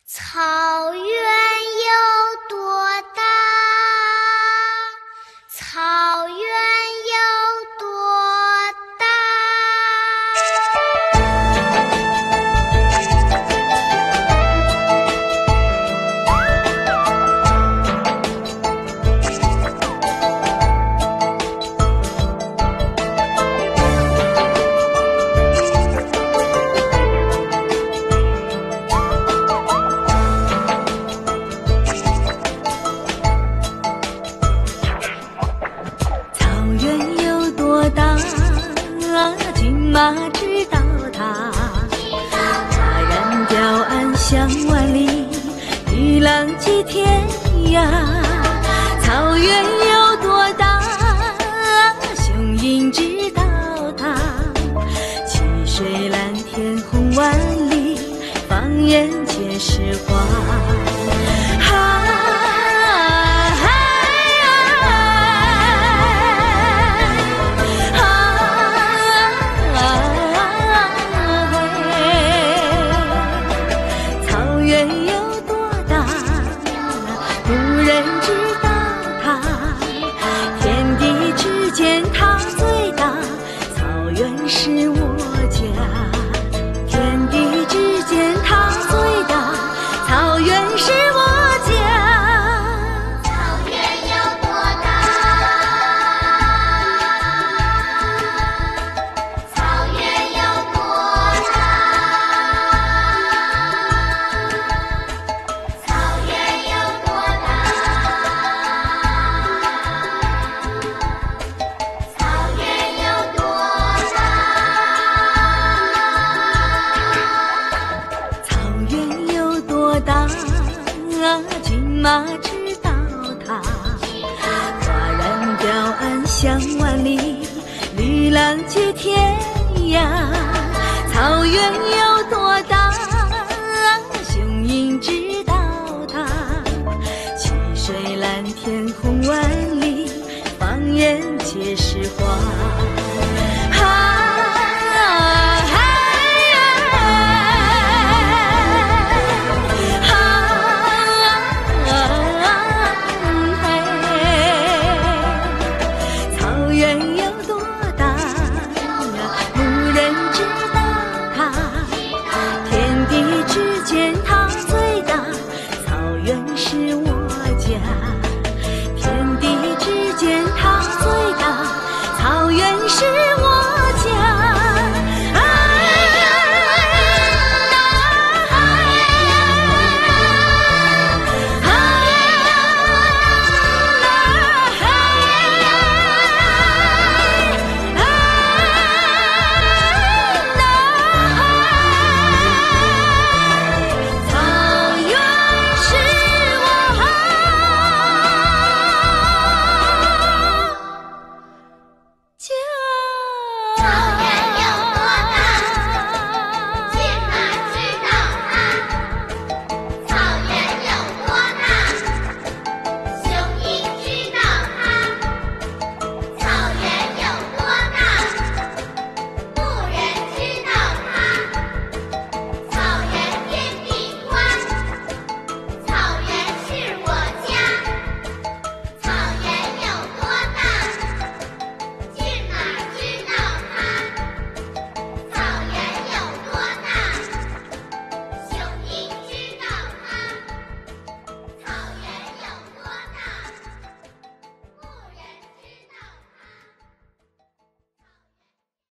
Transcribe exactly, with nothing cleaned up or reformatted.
草原有多大？草原有多大？ 骏马知道它，它然雕鞍向万里，与狼迹天涯。草原有多大？雄鹰知道它，七水蓝天红万里，放眼皆是花。是我家，天地之间它最大，草原是我家。 草原有多大？草原有多大？草原有多大？草原有多大？ 骏马知道它，花然雕鞍向万里，绿浪迹天涯。草原有